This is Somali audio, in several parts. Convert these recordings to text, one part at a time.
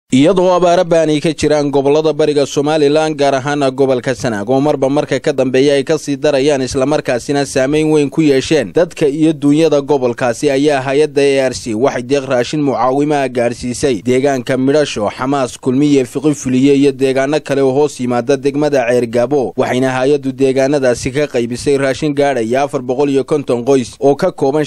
iyadoo abaara baani ka jiraan gobolada bariga Soomaaliland gaar ahaan gobolka Sanaag oo marba marka ka dambeeyay ay ka sii darayaan isla markaasina saameyn weyn ku yeesheen dadka iyo dunyada gobolkaasi ayaa hay'adda ARC waxay deeq raashin mucaawimo gaarsiisay deegaanka Midhasho Xamaas Kulmiye Fiqi iyo deegaano kale oo hoos yimaada degmada Ceergabo waxayna hay'addu deegaanadaasi ka qaybisay raashin gaadhaya 450 qoys oo ka kooban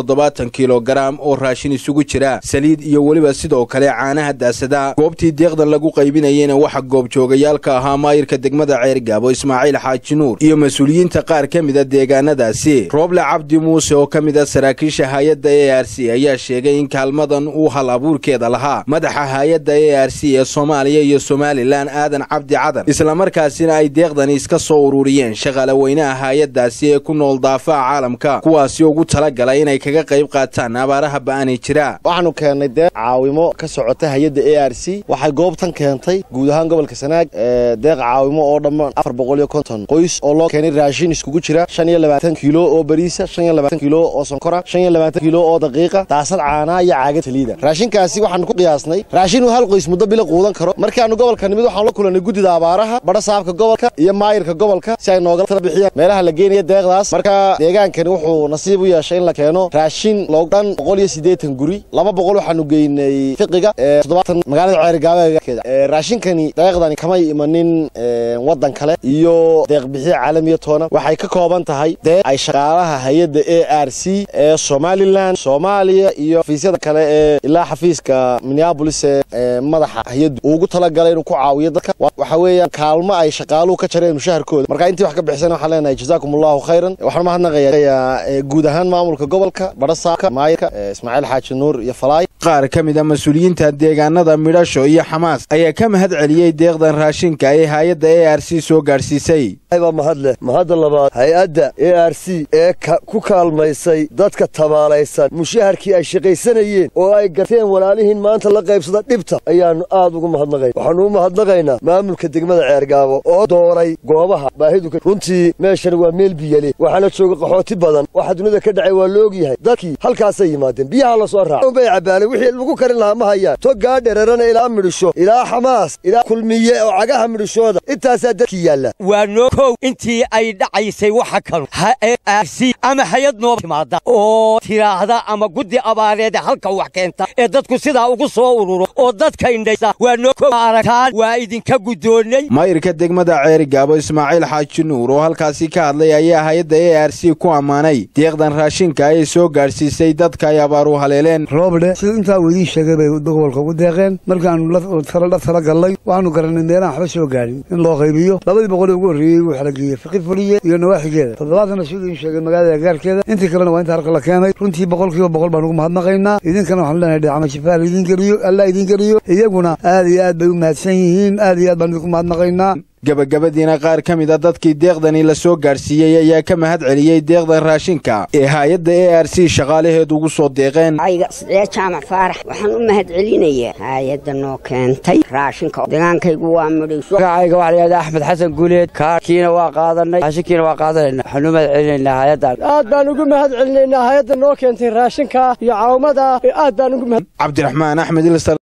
75 kilogram oo raashin isugu jira saliid iyo waliba sidoo kale caanaha daasada goobtii deeqdan lagu qaybinayeen waxa goob joogayaalka ahaa maayirka degmada Ceergabo Ismaaciil Xaaji Nuur iyo mas'uuliyiinta qaar kamid ah deegaanadaasi Rooble Cabdi Muuse oo kamid ah saraakiisha hay'adda ARC ayaa sheegay in kaalmadan uu hal abuurkeeda lahaa madaxa hay'adda ARC ee Soomaaliya iyo Somaliland Aadan Cabdi Cadan isla markaasina ay deeqdan iska soo ururiyeen shaqaale weynaha hay'addaasi ee ku nool daafaca caalamka kuwaasi ugu tala galay inay kaga qayb qaataan abaaraha ba'ani jira waxaanu keenay deeq caawimo ka socota hay'adda ARC waxay goobtan keentay guud ahaan gobolka Sanaag deeq caawimo oo dhammaan 450 qoys oo loo keenay raashin iskugu jira 25 kiilo oo bariis 25 kiilo oo sonkora 25 kiilo oo daqiiqa taasad caana iyo caagad saliida raashinkaasi waxaan ku qiyaasnay raashin uu hal qoys muddo bila quudan karo markaanu gobolka nimid waxaan la kulanay gudida abaaraha bada saabka gobolka iyo maayirka gobolka si ay nooga tala bixiyaan meelaha la geenayo deeqdaas marka deegaankani wuxuu nasiib u yeeshay in la keeno raashin loo dhan 180 guri 200 waxaanu geynay fiqiga 70 magaalada Ceergabo raashinkani deeqdani kama imanin wadan kale iyo deeq bixi caalamiya toona waxay ka kooban tahay deeq ay shaqaalaha hay'adda ARC ee Somaliland Soomaaliya iyo fiisyada kale ee ilaa xafiiska Minneapolis ee madaxa hay'addu ugu tala galay inuu ku caawiyo dadka waxa weeyaan kaalmo ay shaqaaluhu ka jareen mushaharkooda marka intii wax ka bixsan waxa leenahay jazaakumullahu khayran waxaan mahadnaqayaa guud ahaan maamulka gobolka Barasaaka maayirka Ismaaciil Xaaji Nuur iyo Falaay qaar kamid ah mas'uuliyiinta deegaanada Midhasho iyo Xamaas ayaa ka mahad celiyay deeqdan raashinka ee hay'adda ARC soo gaarsiisay ayba mahad labaad hay'adda ARC ee ku kaalmaysay dadka tabaalaysan mushaharkii ay shaqaysanayeen oo ay garteen walaalihiin maanta la qaybsada dhibta ayaanu aad ugu mahadnaqay waxaanu u mahadnaqaynaa maamulka degmada Ceergabo oo dooray goobaha baahidu runtii meeshan waa meel biyale waxaana jooga qaxooti badan waxa dunida ka dhacay waa loo ogyahay dadkii halkaas ay yimaadeen biyaha la soo raacay bay cabaalay wixii lagu karin lahaa ma hayaan to gaadheerana ilaa Midhasho ilaa Xamaas ilaa Kulmiye oo cagaha Midhashooda intaas dadkii yaala waa noo intii ay dhacaysay waxa kale ARC ama hay'ad noo timaada oo tiraahda ama gudi abaareed halka wax keenta ee dadku sidaa ugu soo ururo oo dadka indhaysa waa noo aragtaan waa idinka gudoonay maayirka degmada Ceergabo Ismaaciil Xaaji Nuur oo halkaasi ka hadlay ayaa hay'adda ARC ku amaanay deeqdan raashinka ay soo gaarsiisay dadka ay abaaru haleeleen Rooble si inta uu idin sheegay bay gobolka ugu deeqeen markaan la tala galay waxaanu garanay meelaha waxba soo gaarin in loo qaybiyo 200 ugu horeeyay waxa la geeyay Fiqi iyo nawaaxigeeda toddobaadna sidoo sheegay magaalada gaarkeeda intii kalena waa inta halka la keenay runtii 100% baan ugu mahadnaqaynaa idinkana waxaan leenahay dhacama shifaal idin geliyo Allah idin geliyo iyaguna aad iyo aad bay u mahadsan yihiin aad iyo aad baan ugu mahadnaqaynaa gabagabadiina qaar kamid ah dadkii deeqdani la soo gaarsiiyay ayaa ka mahad celiyay deeqdan raashinka ee hay'adda ARC shaqaalaheedu ugu soo deeqeen ayga jaamac faarax waxaan u mahad celinayaa hay'adda noo keentay raashinka deegaankaygu waa Midhasho ayga waxa la yiraahdaa Axmed Xasan Guuleed kaarkiina waa qaadanay raashinkiina waa qaadanay waxaan u mahad celinaynaa hay'adda aad baan ugu mahad celinaynaa hay'adda noo keentay raashinka iyo caawimada aad baan ugu mahad Cabdiraxmaan Axmed